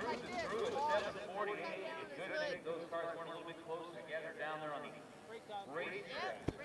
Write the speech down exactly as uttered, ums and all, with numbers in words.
cruising through at seven forty-eight. It's good to think those cars weren't a little bit closer together down there on the race track.